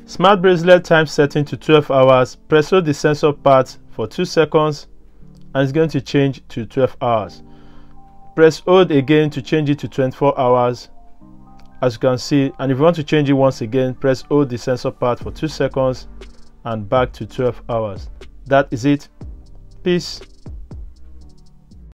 Smart bracelet time setting to 12 hours. Press hold the sensor part for 2 seconds and it's going to change to 12 hours. Press hold again to change it to 24 hours, as you can see. And if you want to change it once again, press hold the sensor part for 2 seconds and back to 12 hours. That is it. Peace.